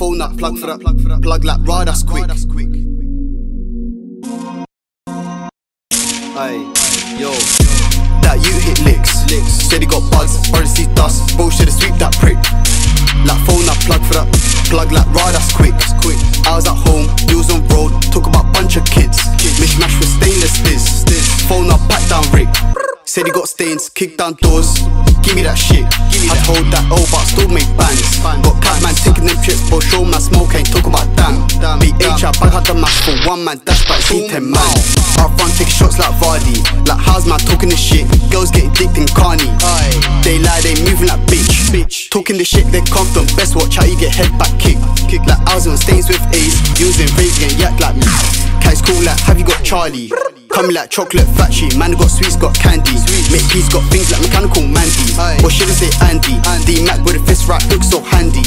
phone that plug for that. Plug like raw, that's quick. Aye, yo. That you hit licks. Said he got buds, honestly dust. Bro should've sweep that prick. Like phone that plug for that. Plug like raw, that's quick. I was at home, he was on road. Talk about bunch of kids. Mishmash with stainless this. Phone up, pat down Rick. Said he got stains, kick down doors. Give me that shit. I'd hold that O but still make bands. Got Catman taking them trips, but show man smoke ain't talk about damn. BH I bag out the match for one man, dash back seen 10 man. Our front take shots like Vardy. Like how's man talking this shit? Girls getting dicked in Carney. They lie, they moving like bitch. Talking this shit, they confident. Best watch how you get head back kick. Like I was on stains with A's. Using rage and yak like me. Cat's cool like have you got Charlie? Coming like chocolate factory, man got sweets, got candy. Make peas got things like mechanical Mandy. Or should I say Andy? D-Mac with a fist right hook so handy.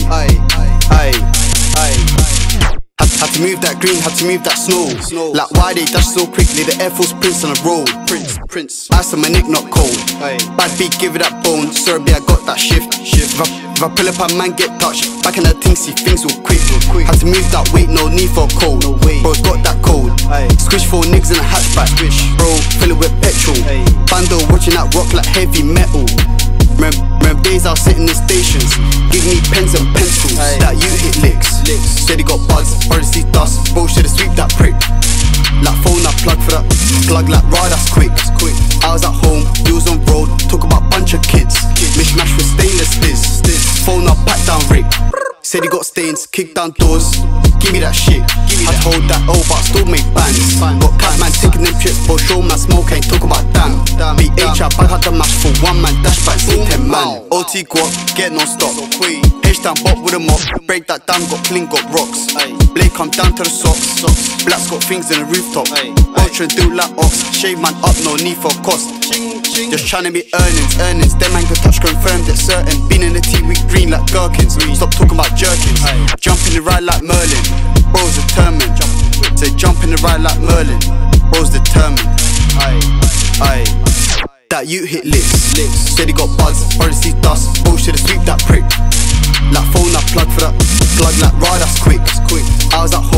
Had to move that green, had to move that snow. Like why they dash so quickly, the Air Force Prince on the road. Prince, ice on my neck not cold. Bad beat, give it that bone, Serbia I got that shift. If I pull up a man get touched, back in the thing see things will quick. Had to move that weight, no need for a code. Bro's got that code. Squish 4 niggas in a hatchback. Bro, fill it with petrol. Bando watching that rock like heavy metal. Remember days I was sitting in stations, give me pens and pencils. That you hit licks. Said he got buds, honestly dust. Bro should've sweep that prick. Like phone I plug for that. Plug like raw, that's quick. I was at home, he was on road. Talk about bunch of kids. Mishmash with stainless this. Phone up, pat down Rick. Said he got stains, kick down doors. Give me that shit. I'd hold that O but still make bands. Got Catman taking them trips, but show man smoke ain't talk about damn. BH I bag out the match for one man, dash back seen 10 man. OT guap, get non stop. H-down bop with a mop. Break that down, got clean, got rocks. Blade come down to the socks. Black's got things in the rooftop. Ultra do like ox. Shave man up, no need for cost. Just tryna be earnings. Them man can touch, confirmed it's certain. Been in the tea with green like gherkins. Stop talking about jerkins. Jump in the ride like Merlin. Bro's determined. Say jump in the ride like Merlin. Bro's determined. That you hit licks. Said he got buds, honestly dust. Bro should've sweep that prick. Like phone I plug for that. Plug like raw, that's quick. I was at home.